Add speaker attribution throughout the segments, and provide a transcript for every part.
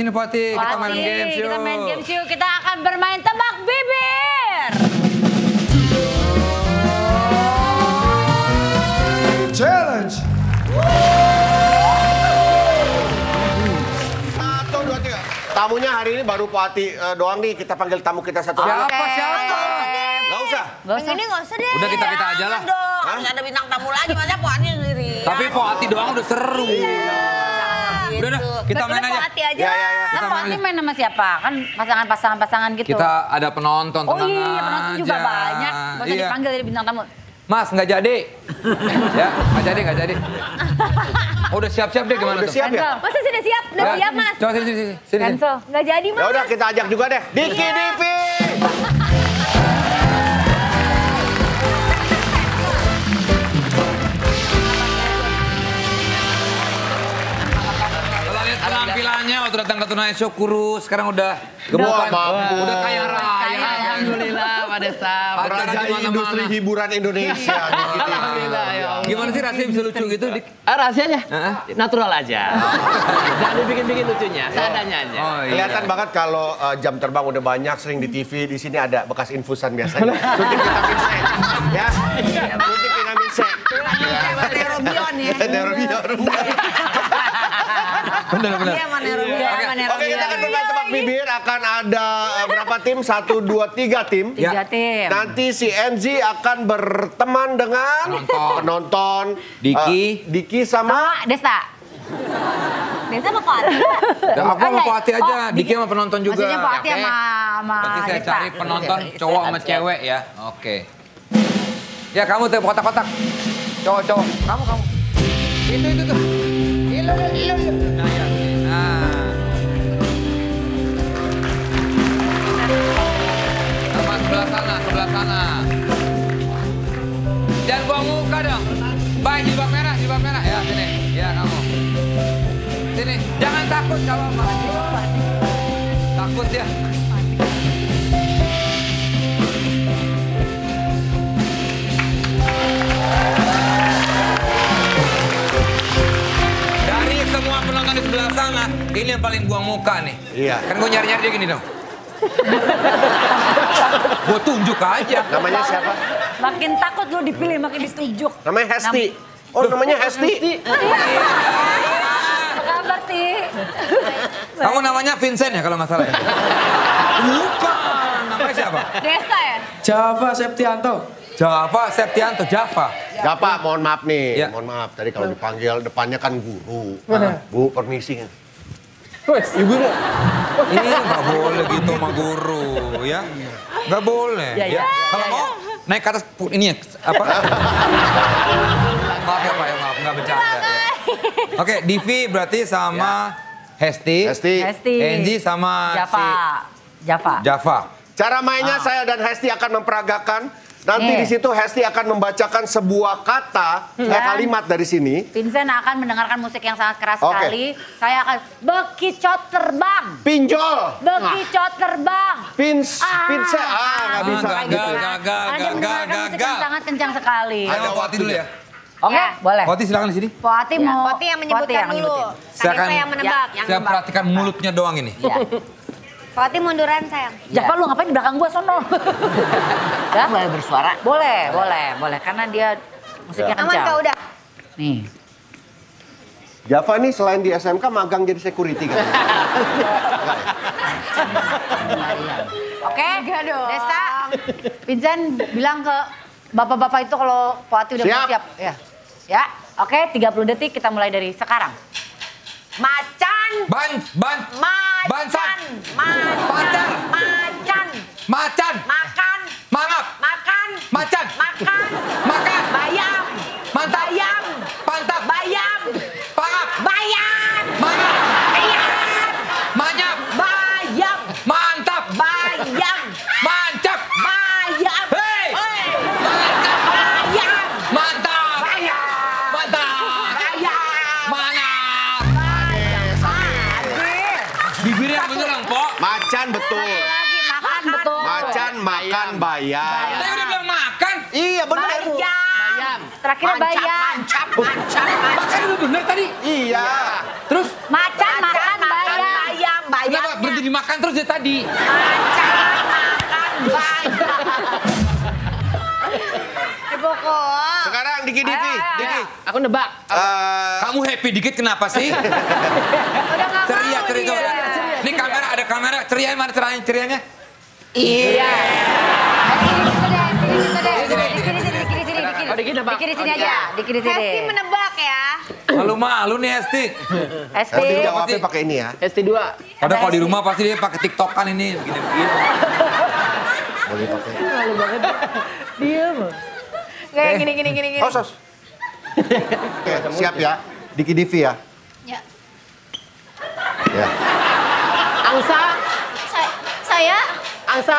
Speaker 1: sini Pati. Kita main games yuk.
Speaker 2: Kita main games yuk. Kita akan bermain tebak bibir.
Speaker 3: Challenge.
Speaker 4: 1, 2, 3. Tamunya hari ini baru Pati doang nih. Kita panggil tamu kita satu.
Speaker 1: Siapa?
Speaker 4: Gak usah.
Speaker 5: Ini nggak usah deh.
Speaker 1: Udah kita aja lah.
Speaker 5: Harus ada bintang tamu lagi, masa Poati sendiri.
Speaker 1: Tapi Pati doang udah seru. Udah, kita main aja.
Speaker 5: Poati aja.
Speaker 2: Nah, Poati main sama siapa? Kan pasangan gitu.
Speaker 1: Kita ada penonton,
Speaker 2: Oh
Speaker 1: tenang
Speaker 2: iya, penonton juga
Speaker 1: aja.
Speaker 2: banyak. Gak usah dipanggil dari bintang tamu.
Speaker 1: Mas, nggak jadi. Ya, nggak jadi. Oh, udah siap-siap deh gimana
Speaker 4: Udah
Speaker 1: tuh?
Speaker 4: siap ya?
Speaker 5: Masa sudah siap? Udah
Speaker 1: Ya,
Speaker 5: siap, Mas?
Speaker 1: Coba sini.
Speaker 2: Cancel.
Speaker 5: Nggak jadi, Mas.
Speaker 4: Ya udah kita ajak juga deh. Diki Divi.
Speaker 1: Kalau lihat penampilannya waktu datang ke Tonight Show kurus, sekarang udah gemukan. Udah kaya raya.
Speaker 6: Alhamdulillah Pak Desa.
Speaker 1: Acara di
Speaker 4: Merajai
Speaker 1: mana-mana.
Speaker 4: industri hiburan Indonesia. Diki Divi.
Speaker 6: Alhamdulillah ya Allah.
Speaker 1: Gimana sih rasanya bisa lucu gitu, Dik?
Speaker 6: Rahasianya natural aja. Jangan dibikin-bikin lucunya, seadanya aja.
Speaker 1: Oh iya.
Speaker 4: Kelihatan banget kalau jam terbang udah banyak, sering di TV. Di sini ada bekas infusan biasanya. Suntik vitamin C. Ya. Suntik vitamin C.
Speaker 5: Nerobion ya.
Speaker 4: Nerobion.
Speaker 1: Bener.
Speaker 5: Iya, Nerobion.
Speaker 4: Oke, kita akan bermain tebak bibir. Akan ada berapa tim? 1, 2, 3 tim.
Speaker 2: Tiga tim.
Speaker 4: Nanti si Enzi akan berteman dengan penonton. Diki sama
Speaker 2: Desta.
Speaker 5: Biasa apa Poati?
Speaker 1: Ya, aku sama Pati aja, Diki sama penonton juga.
Speaker 2: Maksudnya Poati
Speaker 1: Oke.
Speaker 2: sama
Speaker 1: Nanti saya
Speaker 2: Desta.
Speaker 1: cari penonton cowok sama cewek ya. Oke. Ya kamu tuh kotak-kotak. Cowok. Kamu. Itu tuh. Ilu. Nah, ya. Nah. Sama sebelah sana. Jangan buang muka dong. Baik, jilbab merah. Ya, sini. Ya, kamu. Sini. Jangan takut kalau takut ya. Dari semua penonton di sebelah sana, ini yang paling buang muka nih.
Speaker 4: Iya.
Speaker 1: Kan gue nyari-nyari dia gini dong. Gue tunjuk aja.
Speaker 4: namanya siapa?
Speaker 2: Makin takut lu dipilih, makin ditunjuk.
Speaker 4: Namanya Hesti. Oh, namanya Hesti.
Speaker 2: Apa kabar, Ti?
Speaker 1: Kamu namanya Vincent ya kalau nggak salah ya? Bukan. Namanya siapa?
Speaker 2: Desta ya?
Speaker 3: Java Septianto.
Speaker 1: Java.
Speaker 4: Pak, mohon maaf nih.
Speaker 1: Ya.
Speaker 4: Mohon maaf. Tadi kalau dipanggil depannya kan guru. Bu, permisi.
Speaker 3: Wes, ibu deh.
Speaker 1: Ini nggak boleh gitu sama guru ya. Nggak boleh.
Speaker 2: Ya.
Speaker 1: Kalau mau naik ke atas ini ya, apa? Maaf ya Pak, maaf nggak bercanda. Ya. Oke, Divi berarti sama Hesti. Enzi sama Java.
Speaker 4: Cara mainnya saya dan Hesti akan memperagakan. Nanti di situ Hesti akan membacakan sebuah kata, kalimat dari sini.
Speaker 2: Vincent akan mendengarkan musik yang sangat keras sekali. Saya akan bekicot terbang.
Speaker 4: Pinjol.
Speaker 2: Bekicot terbang.
Speaker 4: Pinset. Nggak bisa.
Speaker 1: Gagal.
Speaker 2: Anda mendengarkan musik yang sangat kencang sekali.
Speaker 1: Ayo Pati dulu ya.
Speaker 2: Oke, boleh.
Speaker 1: Pati silakan di sini.
Speaker 2: Poati mau.
Speaker 5: Poati yang menyebutkan dulu.
Speaker 1: Silakan.
Speaker 5: Saya yang menebak.
Speaker 1: Saya perhatikan mulutnya doang ini.
Speaker 5: Poati munduran, sayang.
Speaker 2: Java lu ngapain di belakang gua sono? Ya?
Speaker 5: Boleh bersuara?
Speaker 2: Boleh. Karena dia musiknya
Speaker 5: Aman
Speaker 2: kencang.
Speaker 5: kau udah?
Speaker 2: Nih.
Speaker 4: Java nih selain di SMK magang jadi security kan?
Speaker 2: Oke, Desta. Vincent bilang ke bapak-bapak itu kalau Poati udah
Speaker 4: Siap.
Speaker 2: siap. Ya. Oke, 30 detik kita mulai dari sekarang.
Speaker 5: Macan.
Speaker 1: Bansan. Macan.
Speaker 5: Makan.
Speaker 1: Mangap.
Speaker 5: Makan.
Speaker 1: Macan.
Speaker 5: Makan.
Speaker 1: Makan.
Speaker 5: Bayam.
Speaker 1: Mantap.
Speaker 5: Bayam.
Speaker 1: Pantap.
Speaker 5: Bayam.
Speaker 1: Pangap.
Speaker 5: Bayam.
Speaker 1: Mangap.
Speaker 5: Bayam.
Speaker 1: Manyap.
Speaker 5: Bayam.
Speaker 1: Mantap.
Speaker 5: Bayam.
Speaker 1: Mancap.
Speaker 5: Bayam.
Speaker 1: Hei.
Speaker 5: Mantap. Bayam.
Speaker 1: Mantap.
Speaker 5: Bayam.
Speaker 1: Mantap.
Speaker 5: Bayam.
Speaker 1: Mantap. Bibirnya bener dong, Po.
Speaker 4: Macan betul.
Speaker 2: Lagi makan betul.
Speaker 4: Macan makan bayam.
Speaker 1: Tadi udah bilang makan.
Speaker 4: Iya benar.
Speaker 5: Bayam.
Speaker 2: Terakhir bayam.
Speaker 5: Mancap.
Speaker 1: Makan udah bener tadi.
Speaker 4: Iya.
Speaker 1: Terus
Speaker 2: Macan makan bayam.
Speaker 5: Bayam.
Speaker 1: udah dimakan terus dari tadi.
Speaker 5: Macan makan banyak. Pokok.
Speaker 4: Sekarang Diki Divi. Diki.
Speaker 6: Aku nebak.
Speaker 1: Kamu happy dikit kenapa sih? Ceria. Ini kamera, ada kamera. Ceria mana cerianya? Iya.
Speaker 2: Diki di sini aja. Diki di sini.
Speaker 5: Hesti menebak ya.
Speaker 1: Malu-malu nih Esti.
Speaker 2: Hesti.
Speaker 4: Nanti jawabnya pakai ini ya.
Speaker 6: ST2.
Speaker 1: Padahal kalau di rumah pasti dia pakai TikTokan ini begini-begini.
Speaker 4: Boleh pakai.
Speaker 5: Kayak gini.
Speaker 4: Oh, sos. Oke, siap ya. Diki Divi ya.
Speaker 5: Ya.
Speaker 4: Ya.
Speaker 6: Angsa.
Speaker 5: Saya
Speaker 6: Angsa.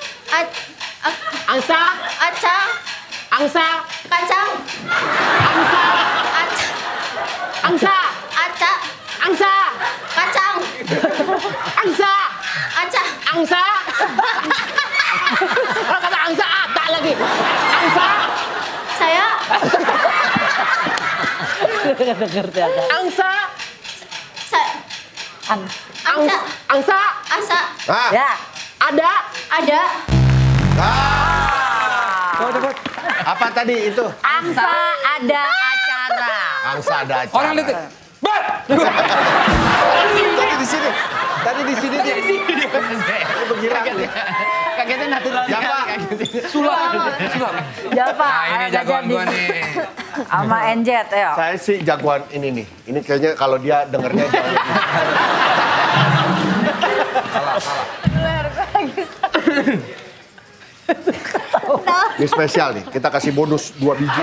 Speaker 6: Angsa.
Speaker 5: Aca
Speaker 6: Angsa.
Speaker 5: kacang
Speaker 6: Angsa. Angsa.
Speaker 5: Aca
Speaker 6: Angsa.
Speaker 5: kacang
Speaker 6: Angsa.
Speaker 5: Aca
Speaker 6: Angsa. Kalau kata angsa, tak lagi. Angsa.
Speaker 5: saya
Speaker 6: Angsa.
Speaker 5: saya Angsa
Speaker 6: Angsa.
Speaker 5: asa
Speaker 4: Ah.
Speaker 2: Ya.
Speaker 6: Ada.
Speaker 5: ada
Speaker 1: Coba.
Speaker 4: Apa tadi itu?
Speaker 2: Angsa ada acara.
Speaker 4: Angsa ada acara.
Speaker 1: Orang lihat. Bar!
Speaker 4: Tadi di sini. Tadi di sini dia. Bergerak.
Speaker 6: Kagetnya natural.
Speaker 4: Siapa?
Speaker 1: Sulap.
Speaker 2: Java.
Speaker 1: Nah ini jagoan gua nih.
Speaker 2: Sama NJ, ayo.
Speaker 4: Saya sih jagoan ini nih. Ini kayaknya kalau dia dengernya jauh lebih. Ini spesial nih. Kita kasih bonus 2 biji.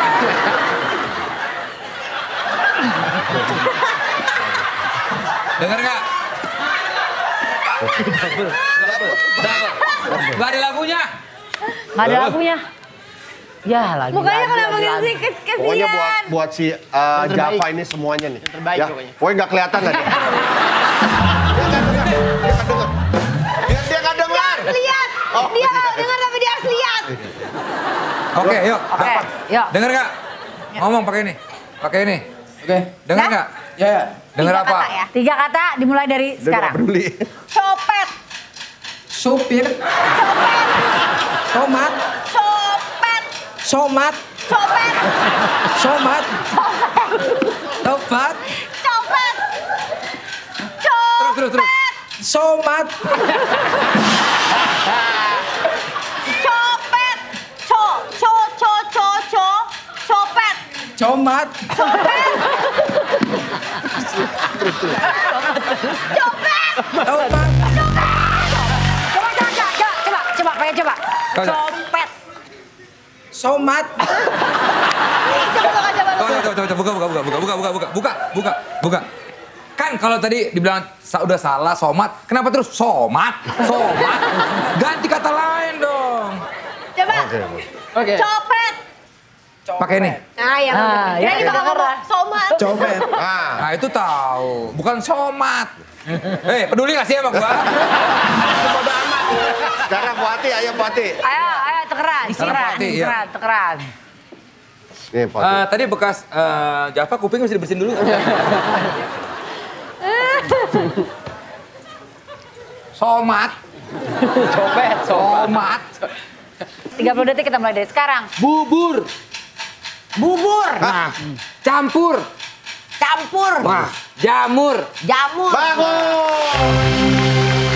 Speaker 1: Dengar nggak? Nggak ada lagunya.
Speaker 2: Nggak ada lagunya. Ya lagi.
Speaker 5: mukanya kenapa gitu sih
Speaker 4: Pokoknya
Speaker 5: kesian
Speaker 4: buat si Java ini semuanya nih.
Speaker 6: terbaik
Speaker 4: ya.
Speaker 6: pokoknya.
Speaker 4: Pokoknya nggak kelihatan lah dia. Dia nggak dengar.
Speaker 5: lihat
Speaker 4: Oh,
Speaker 5: dia nggak dengar tapi dia harus lihat
Speaker 1: Oke, yuk.
Speaker 2: Oke, yuk.
Speaker 1: Dengar nggak? Ngomong pakai ini. Pakai ini.
Speaker 3: Oke.
Speaker 1: Dengar nggak?
Speaker 3: Ya.
Speaker 1: Dengar
Speaker 5: Tiga
Speaker 1: apa?
Speaker 5: kata ya.
Speaker 2: 3 kata dimulai dari
Speaker 4: Dia nggak
Speaker 2: sekarang.
Speaker 4: peduli.
Speaker 5: copet
Speaker 3: Supir. Tomat.
Speaker 5: copet
Speaker 3: Somat.
Speaker 5: copet
Speaker 3: Somat. Tobat.
Speaker 5: copet
Speaker 1: Terus.
Speaker 3: Somat.
Speaker 5: copet copet
Speaker 3: Comat. Tobat.
Speaker 2: Coba, pengen coba.
Speaker 1: Coba.
Speaker 2: Copet.
Speaker 3: Somat.
Speaker 1: Coba. Buka. Kan kalau tadi dibilang udah salah somat, kenapa terus somat? Ganti kata lain dong.
Speaker 5: coba
Speaker 6: Oke.
Speaker 5: copet
Speaker 1: Pakai ini.
Speaker 5: nah yang
Speaker 2: ya,
Speaker 5: ini bakal ngomong somat
Speaker 3: Copet.
Speaker 1: Nah itu tahu, bukan somat. Peduli gak sih sama gua?
Speaker 4: Sekarang Puati, ayo Puati.
Speaker 2: Ayo, tekeran.
Speaker 1: Hati, iya.
Speaker 2: Tekeran.
Speaker 4: Nih Puati.
Speaker 1: Tadi bekas Java kuping mesti dibersihin dulu. Somat. Somat.
Speaker 2: 30 detik kita mulai dari sekarang.
Speaker 6: Bubur.
Speaker 1: Nah, campur. Nah, jamur.
Speaker 4: Bangun.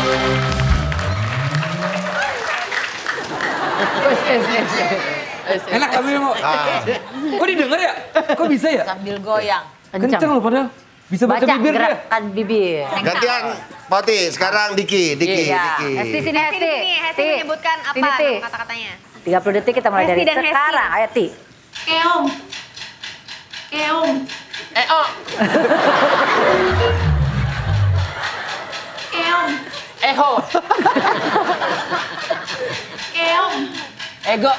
Speaker 1: Enak tapi mau. Kok didengar ya? Kok bisa ya?
Speaker 2: Sambil goyang.
Speaker 1: Kenceng loh padahal. Bisa baca bibir dia.
Speaker 2: gerakan bibir.
Speaker 4: Gantian Puati, sekarang Diki.
Speaker 2: Iya. Hesti sini, Hesti.
Speaker 5: Hesti menyebutkan apa
Speaker 2: Sini, Ti.
Speaker 5: kata-katanya
Speaker 2: 30 detik kita mulai
Speaker 5: Hesti
Speaker 2: dari
Speaker 5: dan Hesti.
Speaker 2: sekarang. Ayo, Ti.
Speaker 5: keong
Speaker 6: Oh.
Speaker 5: keong
Speaker 6: Eho.
Speaker 5: keong
Speaker 6: Ego.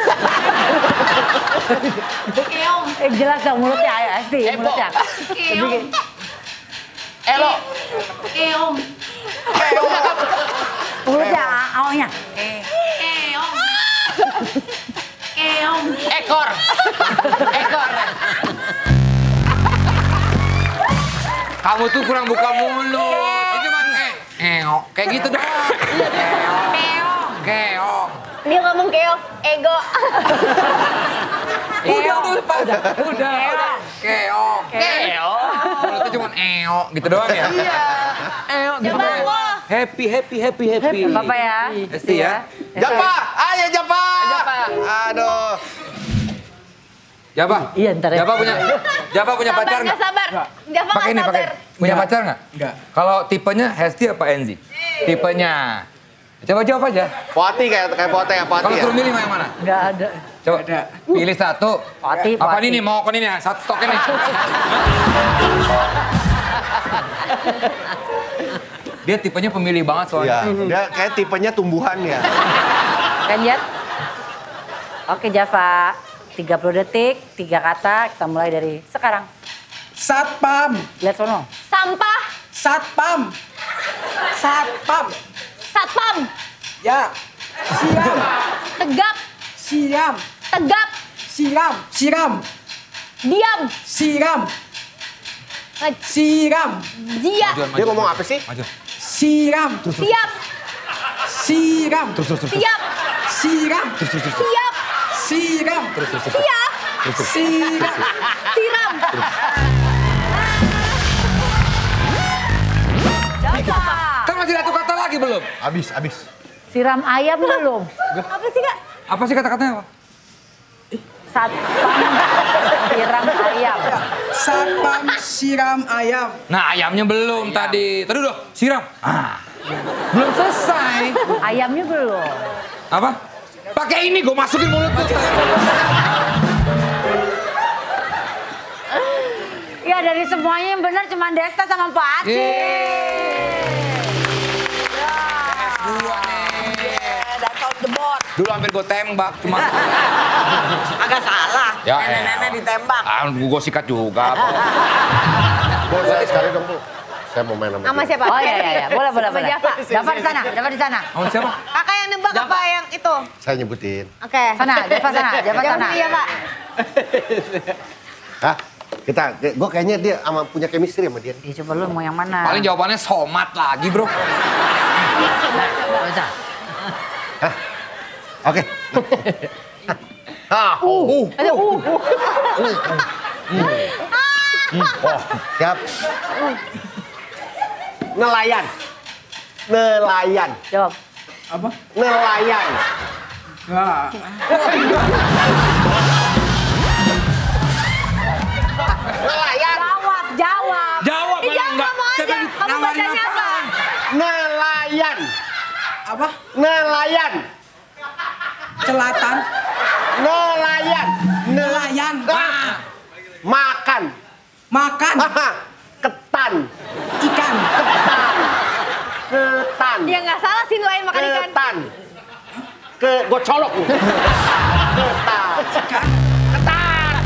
Speaker 5: keong
Speaker 2: Jelas dong mulutnya, ayo, Hesti.
Speaker 6: Ebo.
Speaker 2: Mulutnya.
Speaker 5: keong
Speaker 6: Elo.
Speaker 5: keong
Speaker 2: Mulutnya, awalnya.
Speaker 5: keong keong
Speaker 6: Ekor.
Speaker 1: Kamu tuh kurang buka mulut. Itu cuma keong. Kayak gitu doang.
Speaker 2: Keong.
Speaker 1: Keong.
Speaker 2: Dia ngomong keong, ego.
Speaker 1: Udah lupa. Udah. Keong.
Speaker 6: Keong.
Speaker 1: Mulutnya cuma gitu doang ya?
Speaker 6: Iya.
Speaker 2: Coba lo.
Speaker 1: Happy.
Speaker 2: Bapak ya.
Speaker 1: Esti ya.
Speaker 4: Japa, ayo Japa. Aduh.
Speaker 1: Japa.
Speaker 6: Iya, ntar ya.
Speaker 1: Japa punya pacar nggak?
Speaker 2: Sabar. Java
Speaker 1: Pakai ini,
Speaker 2: nggak
Speaker 1: pakai.
Speaker 2: sabar.
Speaker 1: Punya pacar nggak?
Speaker 3: Enggak.
Speaker 1: Kalau tipenya Hesti apa Enzi? Tipenya. Coba jawab aja.
Speaker 4: Poti kayak Pote ya, Poti
Speaker 1: Kalau
Speaker 4: ya.
Speaker 1: suruh milih mau yang mana?
Speaker 6: Nggak ada.
Speaker 1: Coba
Speaker 3: Ada.
Speaker 1: pilih satu.
Speaker 2: Pati,
Speaker 1: Apa
Speaker 2: Pati.
Speaker 1: ini mau kon ini ya? Satu stok ini. Dia tipenya pemilih banget soalnya.
Speaker 4: Iya, dia kayak tipenya tumbuhan ya.
Speaker 2: Lanjut. Oke Java. 30 detik, 3 kata. Kita mulai dari sekarang.
Speaker 3: Satpam.
Speaker 2: Lihat sono. Sampah.
Speaker 3: Satpam. Satpam.
Speaker 2: Satpam.
Speaker 3: Ya. Siram.
Speaker 2: Tegap.
Speaker 3: Siram.
Speaker 2: Tegap.
Speaker 3: Siram. Siram.
Speaker 2: Diam.
Speaker 3: Siram. Siram.
Speaker 2: Dia.
Speaker 4: Dia ngomong apa sih?
Speaker 1: Maju.
Speaker 3: Siram.
Speaker 2: Siap.
Speaker 3: Siram.
Speaker 2: Siap.
Speaker 3: Siram.
Speaker 2: Siap.
Speaker 3: Siram.
Speaker 2: Siap.
Speaker 3: Siram.
Speaker 2: Siram. Java.
Speaker 1: Kan masih satu kata lagi belum?
Speaker 4: Abis.
Speaker 2: Siram ayam belum? Apa sih Kak?
Speaker 1: Apa sih kata-katanya apa?
Speaker 2: Satpam. Siram ayam.
Speaker 3: Satpam siram ayam.
Speaker 1: Nah ayamnya belum tadi. Tadi udah siram. Belum selesai.
Speaker 2: Ayamnya belum.
Speaker 1: Apa? Pakai ini gue masukin mulut tuh.
Speaker 2: Ya dari semuanya yang benar cuma Desta sama Pak Ati.
Speaker 1: Dua nih.
Speaker 3: That's out the board.
Speaker 1: Dulu hampir gue tembak cuma.
Speaker 3: Agak salah.
Speaker 1: Ya,
Speaker 3: Nenek-nenek ditembak.
Speaker 1: Gue sikat juga.
Speaker 4: Bu, sekali dong, Bu. Saya mau main sama
Speaker 2: Sama
Speaker 4: dia.
Speaker 2: siapa? Oh iya. Boleh. Java di sana.
Speaker 1: Sama siapa?
Speaker 2: Kakak yang nembak apa yang itu?
Speaker 4: Saya nyebutin.
Speaker 2: Oke. Sana. Java sana. Iya Pak.
Speaker 4: Hah? Gue kayaknya dia punya chemistry sama dia.
Speaker 2: Ya coba lu mau yang mana?
Speaker 1: Paling jawabannya somat lagi bro.
Speaker 4: Hah? Oke. Ah,
Speaker 2: Ada
Speaker 4: oh, siap. Nelayan.
Speaker 2: Jawab.
Speaker 3: Apa?
Speaker 4: Nelayan.
Speaker 3: Enggak.
Speaker 4: Nelayan.
Speaker 2: Jawab.
Speaker 1: Jawab,
Speaker 2: Ih,
Speaker 1: mana
Speaker 2: jangan
Speaker 1: enggak?
Speaker 2: ngomong aja.
Speaker 1: Siapa yang
Speaker 2: Kamu
Speaker 1: nawarin
Speaker 2: bacanya apa?
Speaker 1: apaan?
Speaker 4: Nelayan.
Speaker 3: Apa?
Speaker 4: Nelayan.
Speaker 3: Selatan.
Speaker 4: Nelayan.
Speaker 3: Nelayan.
Speaker 4: Ah. Makan.
Speaker 3: Makan.
Speaker 4: Haha. Ketan.
Speaker 3: Ikan.
Speaker 4: Ketan.
Speaker 2: Ya nggak salah sih nelayan makan ikan.
Speaker 4: Ketan. Gue colok nih. Ketan. Ketan.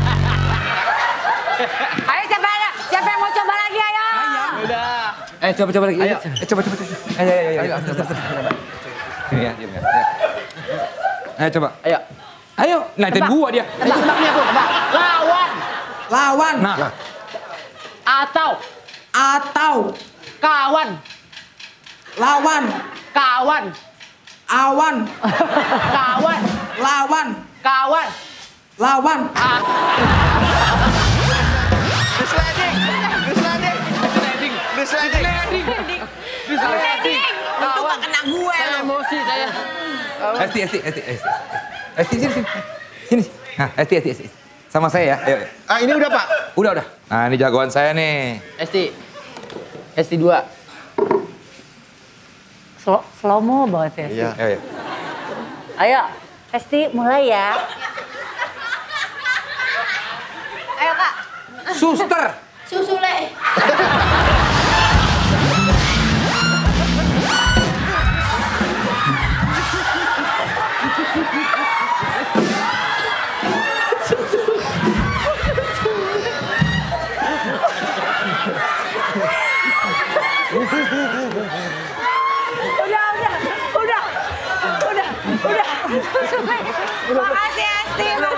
Speaker 2: Ayo siapa yang mau coba lagi ayo?
Speaker 3: Ayam.
Speaker 1: Coba lagi. Ayo. Coba. Ayo. Ini ya, diam ya. Ayo coba. Ayo, ngeliatin gua dia.
Speaker 6: Tebaknya tuh, tebak.
Speaker 3: Lawan.
Speaker 1: Nah,
Speaker 6: Atau kawan.
Speaker 3: Lawan.
Speaker 6: Kawan.
Speaker 3: Awan.
Speaker 6: Kawan.
Speaker 3: Lawan.
Speaker 6: Kawan.
Speaker 3: Lawan.
Speaker 2: Untung gak kena gue
Speaker 6: Saya
Speaker 2: lu.
Speaker 6: emosi saya.
Speaker 1: Esti sini. Nah, Esti. Sama saya ya. Ayo.
Speaker 4: Ah, ini udah, Pak.
Speaker 1: Udah. Nah, ini jagoan saya nih.
Speaker 6: Esti 2.
Speaker 2: Slow-mo banget sih.
Speaker 4: Iya.
Speaker 1: Ayo.
Speaker 2: Ayo, Esti mulai ya. Ayo Kak.
Speaker 1: Suster.
Speaker 5: Susule.
Speaker 2: Udah. Makasih Esti.
Speaker 1: Terima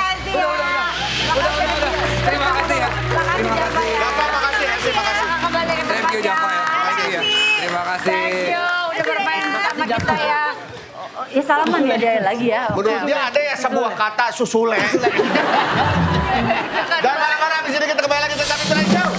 Speaker 1: kasih ya.
Speaker 4: Bapak, makasih, Esti, makasih.
Speaker 2: Kembali ke
Speaker 1: Thank you
Speaker 2: tempatnya.
Speaker 1: Java ya. Thank you ya. Terima kasih.
Speaker 2: Thank you. kayak ya salaman ya dia lagi ya.
Speaker 4: Menurut dia ada ya sebuah kata susule. Jangan marah-marah, di sini kita kembali lagi ke Kami Tonight Show.